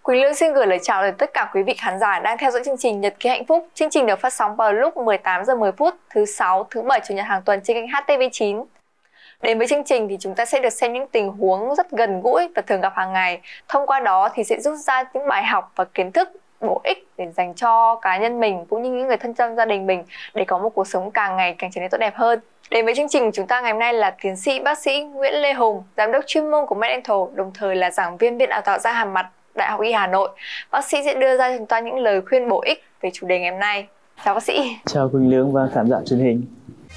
Quỳnh Lương xin gửi lời chào đến tất cả quý vị khán giả đang theo dõi chương trình Nhật ký hạnh phúc. Chương trình được phát sóng vào lúc 18 giờ 10 phút thứ 6, thứ 7, chủ nhật hàng tuần trên kênh HTV9. Đến với chương trình thì chúng ta sẽ được xem những tình huống rất gần gũi và thường gặp hàng ngày. Thông qua đó thì sẽ rút ra những bài học và kiến thức bổ ích để dành cho cá nhân mình cũng như những người thân trong gia đình mình để có một cuộc sống càng ngày càng trở nên tốt đẹp hơn. Đến với chương trình của chúng ta ngày hôm nay là tiến sĩ bác sĩ Nguyễn Lê Hùng, giám đốc chuyên môn của MedDental, đồng thời là giảng viên Viện Đào tạo răng hàm mặt Đại học Y Hà Nội. Bác sĩ sẽ đưa ra cho chúng ta những lời khuyên bổ ích về chủ đề ngày hôm nay. Chào bác sĩ. Chào Quỳnh Lương và khán giả truyền hình.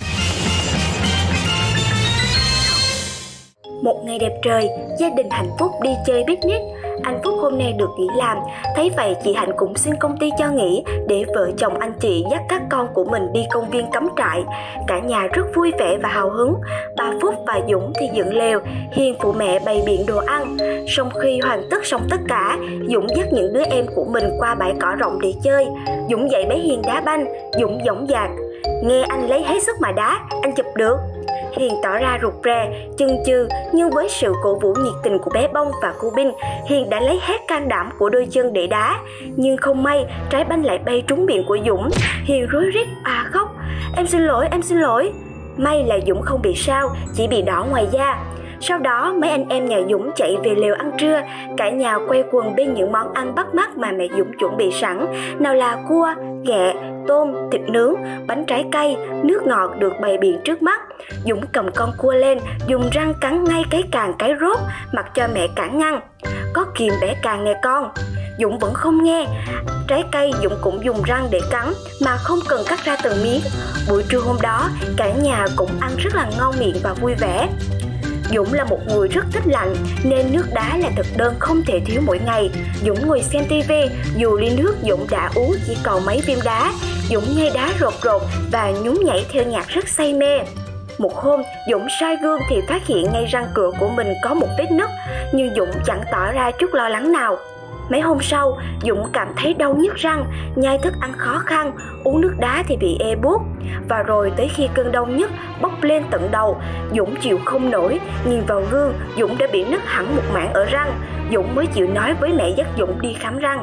Một ngày đẹp trời, gia đình hạnh phúc đi chơi picnic. Anh Phúc hôm nay được nghỉ làm, thấy vậy chị Hạnh cũng xin công ty cho nghỉ để vợ chồng anh chị dắt các con của mình đi công viên cắm trại. Cả nhà rất vui vẻ và hào hứng. Bà Phúc và Dũng thì dựng lều, Hiền phụ mẹ bày biện đồ ăn. Sau khi hoàn tất xong tất cả, Dũng dắt những đứa em của mình qua bãi cỏ rộng để chơi. Dũng dạy bé Hiền đá banh, Dũng dõng dạc: "Nghe anh lấy hết sức mà đá, anh chụp được." Hiền tỏ ra rụt rè, chần chừ, nhưng với sự cổ vũ nhiệt tình của bé Bông và cô Binh, Hiền đã lấy hết can đảm của đôi chân để đá. Nhưng không may, trái banh lại bay trúng miệng của Dũng. Hiền rối rít khóc: em xin lỗi." May là Dũng không bị sao, chỉ bị đỏ ngoài da. Sau đó mấy anh em nhà Dũng chạy về lều ăn trưa. Cả nhà quay quần bên những món ăn bắt mắt mà mẹ Dũng chuẩn bị sẵn. Nào là cua, ghẹ, tôm, thịt nướng, bánh trái cây, nước ngọt được bày biện trước mắt. Dũng cầm con cua lên, dùng răng cắn ngay cái càng cái rốt, mặc cho mẹ cản ngăn: "Có kìm bẻ càng nè con." Dũng vẫn không nghe. Trái cây Dũng cũng dùng răng để cắn mà không cần cắt ra từng miếng. Buổi trưa hôm đó, cả nhà cũng ăn rất là ngon miệng và vui vẻ. Dũng là một người rất thích lạnh nên nước đá là thực đơn không thể thiếu mỗi ngày. Dũng ngồi xem tivi, dù ly nước Dũng đã uống chỉ còn mấy viên đá. Dũng nhai đá rột rột và nhún nhảy theo nhạc rất say mê. Một hôm, Dũng soi gương thì phát hiện ngay răng cửa của mình có một vết nứt, nhưng Dũng chẳng tỏ ra chút lo lắng nào. Mấy hôm sau, Dũng cảm thấy đau nhức răng, nhai thức ăn khó khăn, uống nước đá thì bị ê buốt. Và rồi tới khi cơn đau nhức bốc lên tận đầu, Dũng chịu không nổi, nhìn vào gương, Dũng đã bị nứt hẳn một mảng ở răng. Dũng mới chịu nói với mẹ dắt Dũng đi khám răng.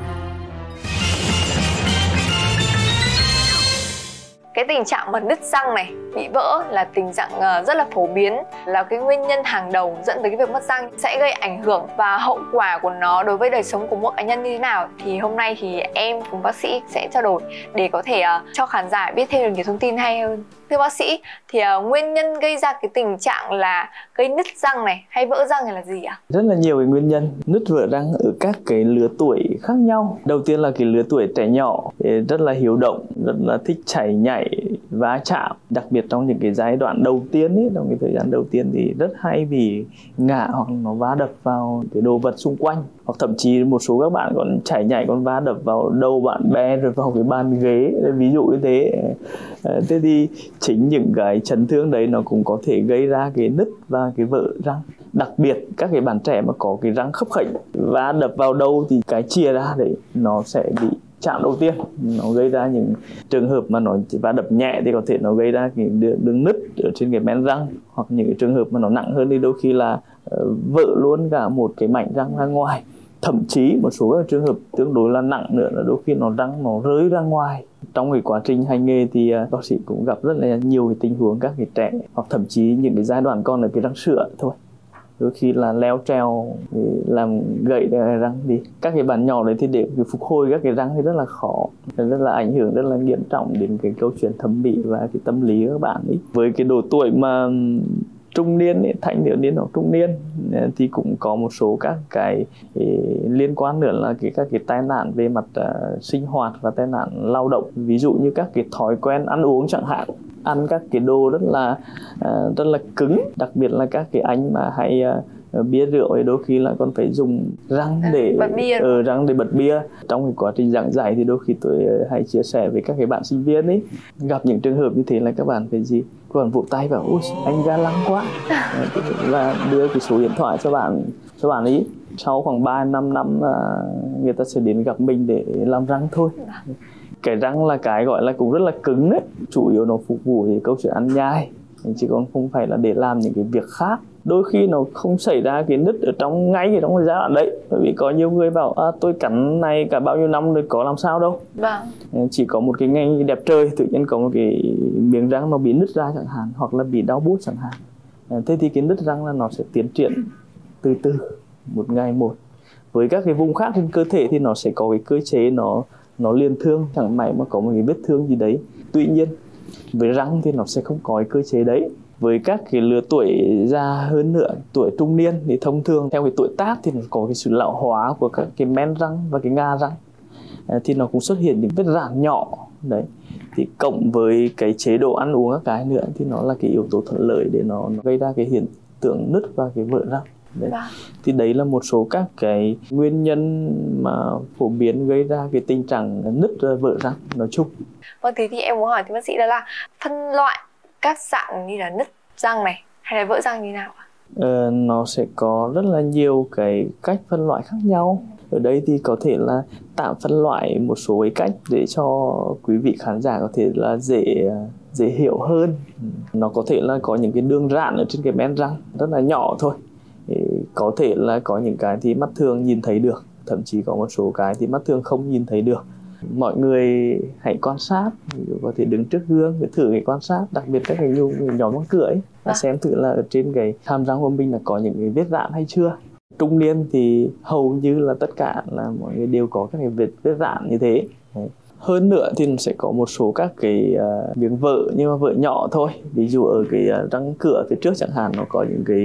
Cái tình trạng mà nứt răng này, bị vỡ là tình trạng rất là phổ biến, là cái nguyên nhân hàng đầu dẫn tới cái việc mất răng, sẽ gây ảnh hưởng và hậu quả của nó đối với đời sống của mỗi cá nhân như thế nào. Thì hôm nay thì em cùng bác sĩ sẽ trao đổi để có thể cho khán giả biết thêm được nhiều thông tin hay hơn. Thưa bác sĩ, thì nguyên nhân gây ra cái tình trạng là gây nứt răng này hay vỡ răng này là gì ạ? Rất là nhiều cái nguyên nhân nứt vỡ răng ở các cái lứa tuổi khác nhau. Đầu tiên là cái lứa tuổi trẻ nhỏ, rất là hiếu động, rất là thích chảy nhảy, va chạm. Đặc biệt trong những cái giai đoạn đầu tiên ấy, trong cái thời gian đầu tiên thì rất hay bị ngã hoặc nó va đập vào cái đồ vật xung quanh. Hoặc thậm chí một số các bạn còn chảy nhảy còn va đập vào đầu bạn bè rồi vào cái bàn ghế, ví dụ như thế. Thế thì chính những cái chấn thương đấy nó cũng có thể gây ra cái nứt và cái vỡ răng. Đặc biệt các cái bạn trẻ mà có cái răng khớp khểnh và đập vào đầu thì cái chia ra đấy nó sẽ bị chạm đầu tiên, nó gây ra những trường hợp mà nó va đập nhẹ thì có thể nó gây ra cái đường nứt ở trên cái men răng, hoặc những cái trường hợp mà nó nặng hơn thì đôi khi là vỡ luôn cả một cái mảnh răng ra ngoài. Thậm chí một số các trường hợp tương đối là nặng nữa là đôi khi răng nó rơi ra ngoài. Trong cái quá trình hành nghề thì bác sĩ cũng gặp rất là nhiều cái tình huống các cái trẻ, hoặc thậm chí những cái giai đoạn còn ở cái răng sữa thôi, đôi khi là leo trèo để làm gãy cái răng đi. Các cái bạn nhỏ đấy thì để phục hồi các cái răng thì rất là khó, rất là ảnh hưởng rất là nghiêm trọng đến cái câu chuyện thẩm mỹ và cái tâm lý của các bạn ấy. Với cái độ tuổi mà trung niên ấy, thanh thiếu niên hoặc trung niên thì cũng có một số các cái liên quan nữa là các cái tai nạn về mặt sinh hoạt và tai nạn lao động. Ví dụ như các cái thói quen ăn uống chẳng hạn, ăn các cái đồ rất là cứng, đặc biệt là các cái anh mà hay bia rượu thì đôi khi là còn phải dùng răng để bật bia. Trong cái quá trình giảng dạy thì đôi khi tôi hay chia sẻ với các cái bạn sinh viên ấy, gặp những trường hợp như thế là các bạn phải gì? Các bạn vỗ tay vào: "Ôi, anh ga lăng quá", và đưa cái số điện thoại cho bạn ấy. Sau khoảng 3-5 năm người ta sẽ đến gặp mình để làm răng thôi. Cái răng là cái gọi là cũng rất là cứng ấy, chủ yếu nó phục vụ thì câu chuyện ăn nhai, chứ còn không phải là để làm những cái việc khác. Đôi khi nó không xảy ra cái nứt ở ngay trong cái giai đoạn đấy, bởi vì có nhiều người bảo tôi cắn này cả bao nhiêu năm rồi có làm sao đâu. Chỉ có một cái ngày đẹp trời tự nhiên có một cái miếng răng nó bị nứt ra chẳng hạn, hoặc là bị đau buốt chẳng hạn. Thế thì cái nứt răng là nó sẽ tiến triển từ từ, một ngày một. Với các cái vùng khác trên cơ thể thì nó sẽ có cái cơ chế nó liền thương, chẳng may mà có một cái vết thương gì đấy. Tuy nhiên với răng thì nó sẽ không có cái cơ chế đấy. Với các cái lứa tuổi già hơn nữa, tuổi trung niên thì thông thường theo cái tuổi tác thì nó có cái sự lão hóa của các cái men răng và cái nga răng, thì nó cũng xuất hiện những vết rạn nhỏ đấy. Thì cộng với cái chế độ ăn uống các cái nữa thì nó là cái yếu tố thuận lợi để nó gây ra cái hiện tượng nứt và cái vỡ răng. Đấy. Thì đấy là một số các cái nguyên nhân mà phổ biến gây ra cái tình trạng nứt vỡ răng nói chung. Vâng, thế thì em muốn hỏi thì bác sĩ đó là phân loại các dạng như là nứt răng này hay là vỡ răng như nào ạ? Nó sẽ có rất là nhiều cái cách phân loại khác nhau. Ở đây thì có thể là tạm phân loại một số cái cách để cho quý vị khán giả có thể là dễ hiểu hơn. Nó có thể là có những cái đường rạn ở trên cái men răng rất là nhỏ thôi. Có thể là có những cái thì mắt thường nhìn thấy được, thậm chí có một số cái thì mắt thường không nhìn thấy được. Mọi người hãy quan sát, có thể đứng trước gương để thử cái quan sát, đặc biệt các cái nhóm răng cửa ấy, và xem thử là ở trên cái hàm răng của mình là có những cái vết rạn hay chưa. Trung niên thì hầu như là tất cả là mọi người đều có các cái vết rạn như thế. Đấy. Hơn nữa thì nó sẽ có một số các cái miếng vỡ, nhưng mà vỡ nhỏ thôi. Ví dụ ở cái răng cửa phía trước chẳng hạn, nó có những cái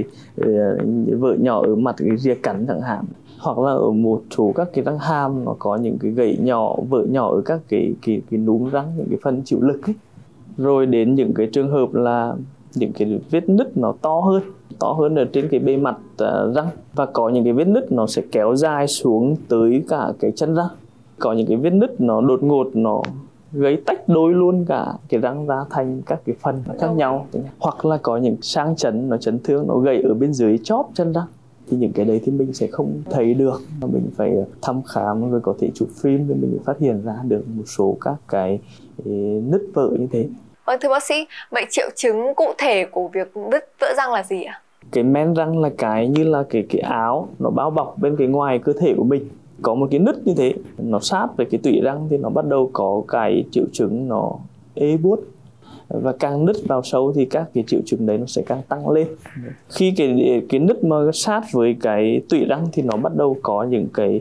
vỡ nhỏ ở mặt cái rìa cắn chẳng hạn. Hoặc là ở một số các cái răng hàm nó có những cái gãy nhỏ, vỡ nhỏ ở các cái núm răng, những cái phần chịu lực ấy. Rồi đến những cái trường hợp là những cái vết nứt nó to hơn ở trên cái bề mặt răng, và có những cái vết nứt nó sẽ kéo dài xuống tới cả cái chân răng. Có những cái vết nứt nó đột ngột, nó gây tách đôi luôn cả cái răng ra thành các cái phần khác nhau. Hoặc là có những sang chấn, nó chấn thương, nó gãy ở bên dưới chóp chân răng. Thì những cái đấy thì mình sẽ không thấy được, mình phải thăm khám rồi có thể chụp phim để mình phát hiện ra được một số các cái nứt vỡ như thế. Vâng, thưa bác sĩ, vậy triệu chứng cụ thể của việc nứt vỡ răng là gì ạ? Cái men răng là cái như là cái áo nó bao bọc bên cái ngoài cơ thể của mình. Có một cái nứt như thế, nó sát với cái tủy răng thì nó bắt đầu có cái triệu chứng nó ê buốt. Và càng nứt vào sâu thì các cái triệu chứng đấy nó sẽ càng tăng lên. Khi cái nứt mà sát với cái tủy răng thì nó bắt đầu có những cái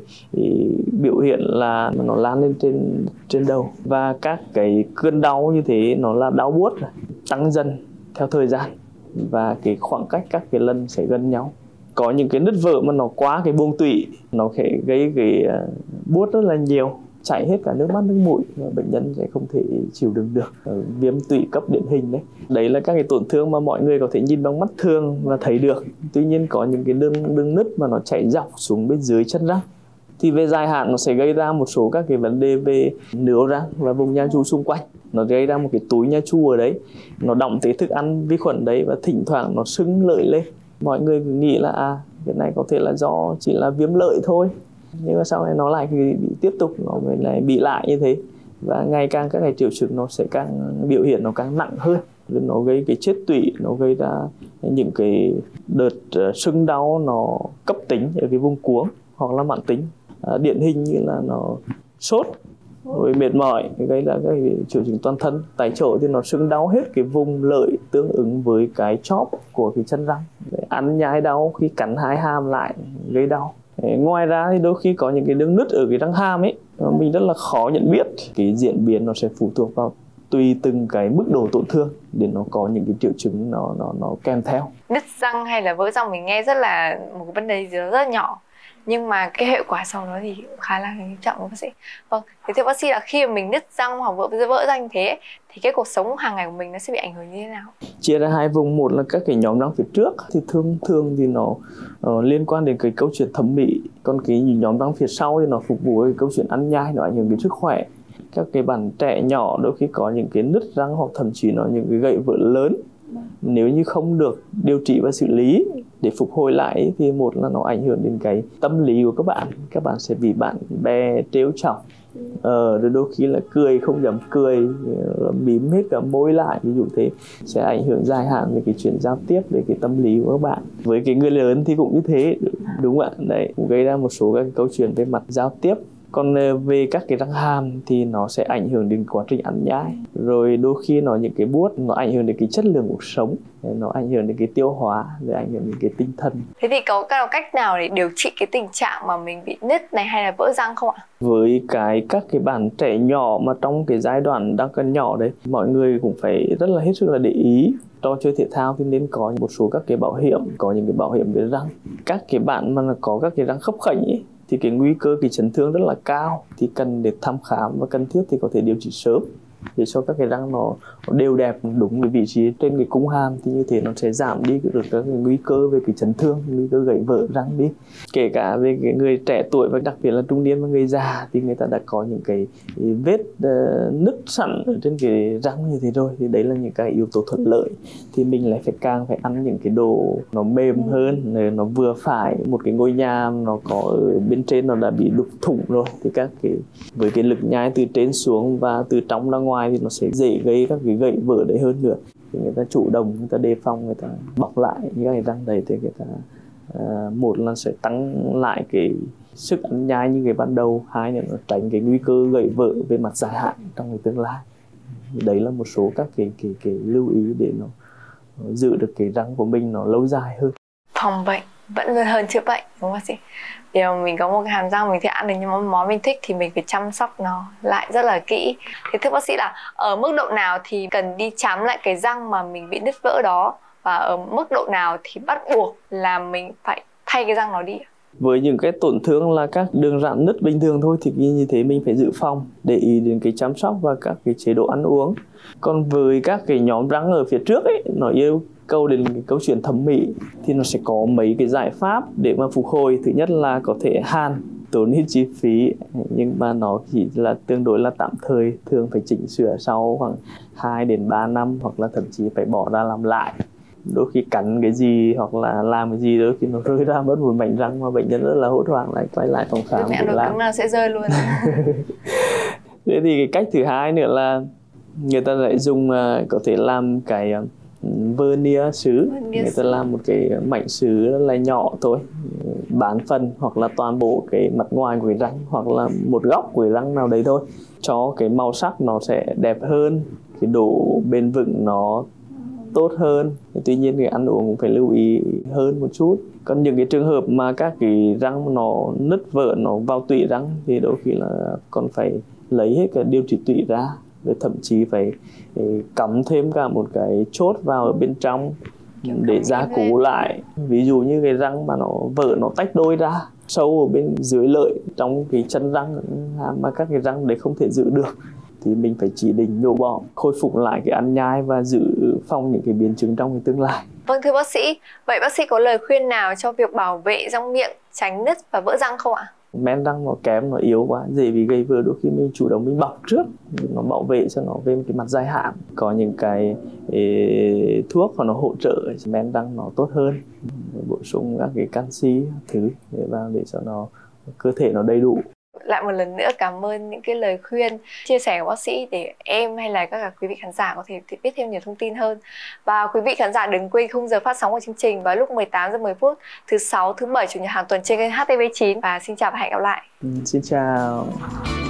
biểu hiện là nó lan lên trên đầu. Và các cái cơn đau như thế nó là đau buốt tăng dần theo thời gian, và cái khoảng cách các cái lần sẽ gần nhau. Có những cái nứt vỡ mà nó quá cái buồng tủy, nó sẽ gây cái buốt rất là nhiều, chảy hết cả nước mắt nước mũi, và bệnh nhân sẽ không thể chịu đựng được. Viêm tủy cấp điển hình đấy. Đấy là các cái tổn thương mà mọi người có thể nhìn bằng mắt thường và thấy được. Tuy nhiên có những cái đường nứt mà nó chảy dọc xuống bên dưới chân răng, thì về dài hạn nó sẽ gây ra một số các cái vấn đề về nướu răng và vùng nha chu xung quanh. Nó gây ra một cái túi nha chu ở đấy, nó đọng tới thức ăn vi khuẩn đấy, và thỉnh thoảng nó sưng lợi lên. Mọi người cứ nghĩ là cái này có thể là do chỉ là viêm lợi thôi, nhưng mà sau này nó lại bị tiếp tục, nó lại bị lại như thế, và ngày càng các cái triệu chứng nó sẽ càng biểu hiện nó càng nặng hơn. Nó gây cái chết tủy, nó gây ra những cái đợt sưng đau nó cấp tính ở cái vùng cuống hoặc là mãn tính. Điển hình như là nó sốt rồi mệt mỏi, gây ra các triệu chứng toàn thân. Tại chỗ thì nó sưng đau hết cái vùng lợi tương ứng với cái chóp của cái chân răng. Ăn nhai đau, khi cắn hai hàm lại gây đau. Ngoài ra thì đôi khi có những cái đường nứt ở cái răng hàm ấy, mình rất là khó nhận biết. Cái diễn biến nó sẽ phụ thuộc vào tùy từng cái mức độ tổn thương để nó có những cái triệu chứng nó kèm theo. Nứt răng hay là vỡ răng mình nghe rất là một cái vấn đề gì đó rất là nhỏ, nhưng mà cái hệ quả sau đó thì khá là nghiêm trọng của bác sĩ. Vâng, thế thưa bác sĩ là khi mà mình nứt răng hoặc vỡ răng như thế thì cái cuộc sống hàng ngày của mình nó sẽ bị ảnh hưởng như thế nào? Chia ra hai vùng, một là các cái nhóm răng phía trước thì thường thì nó liên quan đến cái câu chuyện thẩm mỹ, còn cái nhóm răng phía sau thì nó phục vụ cái câu chuyện ăn nhai, nó ảnh hưởng đến sức khỏe. Các cái bạn trẻ nhỏ đôi khi có những cái nứt răng hoặc thậm chí nó những cái gãy vỡ lớn, nếu như không được điều trị và xử lý để phục hồi lại thì một là nó ảnh hưởng đến cái tâm lý của các bạn sẽ bị bạn bè trêu chọc, rồi đôi khi là cười không dám cười, mím hết cả môi lại, ví dụ thế, sẽ ảnh hưởng dài hạn về cái chuyện giao tiếp, về cái tâm lý của các bạn. Với cái người lớn thì cũng như thế, đúng không ạ? Đấy, cũng gây ra một số các câu chuyện về mặt giao tiếp. Còn về các cái răng hàm thì nó sẽ ảnh hưởng đến quá trình ăn nhai, rồi đôi khi nó những cái buốt, nó ảnh hưởng đến cái chất lượng cuộc sống, nó ảnh hưởng đến cái tiêu hóa, rồi ảnh hưởng đến cái tinh thần. Thế thì có cách nào để điều trị cái tình trạng mà mình bị nứt này hay là vỡ răng không ạ? Với các cái bạn trẻ nhỏ mà trong cái giai đoạn đang còn nhỏ đấy, mọi người cũng phải rất là hết sức là để ý. Trò chơi thể thao thì nên có một số các cái bảo hiểm, có những cái bảo hiểm về răng. Các cái bạn mà có các cái răng khớp khểnh ấy, thì cái nguy cơ cái chấn thương rất là cao, thì cần để thăm khám và cần thiết thì có thể điều trị sớm để cho các cái răng nó đều đẹp đúng cái vị trí trên cái cung hàm, thì như thế nó sẽ giảm đi được các cái nguy cơ về cái chấn thương, nguy cơ gãy vỡ răng đi. Kể cả về cái người trẻ tuổi và đặc biệt là trung niên và người già thì người ta đã có những cái vết nứt sẵn ở trên cái răng như thế rồi, thì đấy là những cái yếu tố thuận lợi. Thì mình lại càng phải ăn những cái đồ nó mềm hơn, nó vừa phải. Một cái ngôi nhà nó có ở bên trên nó đã bị đục thủng rồi, thì với cái lực nhai từ trên xuống và từ trong ra ngoài thì nó sẽ dễ gây các cái gãy vỡ đấy hơn nữa. Thì người ta chủ động, người ta đề phòng, người ta bọc lại những cái răng đấy, thì người ta một là sẽ tăng lại cái sức ăn nhai như cái ban đầu, hai là nó tránh cái nguy cơ gãy vỡ về mặt dài hạn trong cái tương lai. Đấy là một số các cái lưu ý để nó giữ được cái răng của mình nó lâu dài hơn. Phòng bệnh vẫn luôn hơn chữa bệnh, đúng không bác sĩ? Vì mà mình có một cái hàm răng mình thì ăn được những món mình thích thì mình phải chăm sóc nó lại rất là kỹ. Thì thưa bác sĩ là ở mức độ nào thì cần đi khám lại cái răng mà mình bị nứt vỡ đó, và ở mức độ nào thì bắt buộc là mình phải thay cái răng nó đi? Với những cái tổn thương là các đường rạn nứt bình thường thôi thì như thế mình phải dự phòng, để ý đến cái chăm sóc và các cái chế độ ăn uống. Còn với các cái nhóm răng ở phía trước ấy, nó yêu cầu đến cái câu chuyện thẩm mỹ thì nó sẽ có mấy cái giải pháp để mà phục hồi. Thứ nhất là có thể hàn, tốn ít chi phí, nhưng mà nó chỉ là tương đối là tạm thời, thường phải chỉnh sửa sau khoảng 2 đến 3 năm, hoặc là thậm chí phải bỏ ra làm lại. Đôi khi cắn cái gì hoặc là làm cái gì đôi khi nó rơi ra mất một mảnh răng mà bệnh nhân rất là hốt hoảng, lại quay lại phòng khám mẹ nói cứng là sẽ rơi luôn. Thế thì cái cách thứ hai nữa là người ta lại dùng có thể làm cái vernier sứ. Người ta làm một cái mảnh sứ rất là nhỏ thôi, bán phần hoặc là toàn bộ cái mặt ngoài của cái răng, hoặc là một góc của cái răng nào đấy thôi, cho cái màu sắc nó sẽ đẹp hơn, cái độ bền vững nó tốt hơn. Tuy nhiên cái ăn uống cũng phải lưu ý hơn một chút. Còn những cái trường hợp mà các cái răng nó nứt vỡ, nó vào tụy răng thì đôi khi là còn phải lấy hết cái điều trị tụy ra, rồi thậm chí phải cắm thêm cả một cái chốt vào ở bên trong để gia cố lại. Ví dụ như cái răng mà nó vỡ, nó tách đôi ra sâu ở bên dưới lợi trong cái chân răng mà các cái răng đấy không thể giữ được, thì mình phải chỉ định nhổ bỏ, khôi phục lại cái ăn nhai và dự phòng những cái biến chứng trong cái tương lai. Vâng, thưa bác sĩ, vậy bác sĩ có lời khuyên nào cho việc bảo vệ răng miệng tránh nứt và vỡ răng không ạ? Men răng nó kém, nó yếu quá, dễ bị gây vỡ, đôi khi mình chủ động mình bọc trước, nó bảo vệ cho nó về cái mặt dài hạn. Có những cái thuốc mà nó hỗ trợ men răng nó tốt hơn, bổ sung các cái canxi thứ để vào để cho nó cơ thể nó đầy đủ. Lại một lần nữa cảm ơn những cái lời khuyên, chia sẻ của bác sĩ để em hay là các quý vị khán giả có thể biết thêm nhiều thông tin hơn. Và quý vị khán giả đừng quên khung giờ phát sóng của chương trình vào lúc 18:10 thứ 6, thứ 7, chủ nhật hàng tuần trên kênh HTV9. Và xin chào và hẹn gặp lại. Xin chào.